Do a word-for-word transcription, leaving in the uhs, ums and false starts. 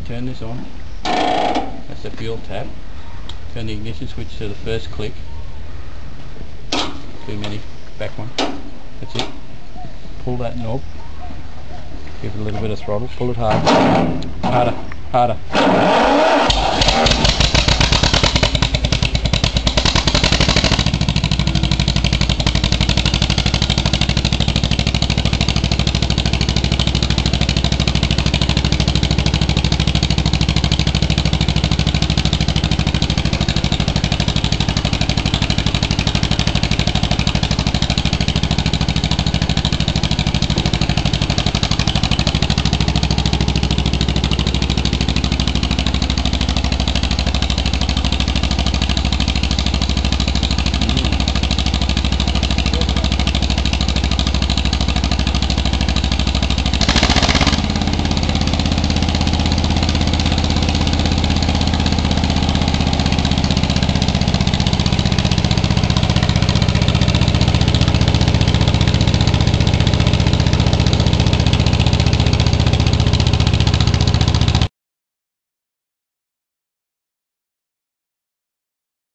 turn this on. That's the fuel tap. Turn the ignition switch to the first click. Too many. Back one. That's it. Pull that knob. Give it a little bit of throttle. Pull it hard. Harder. Harder.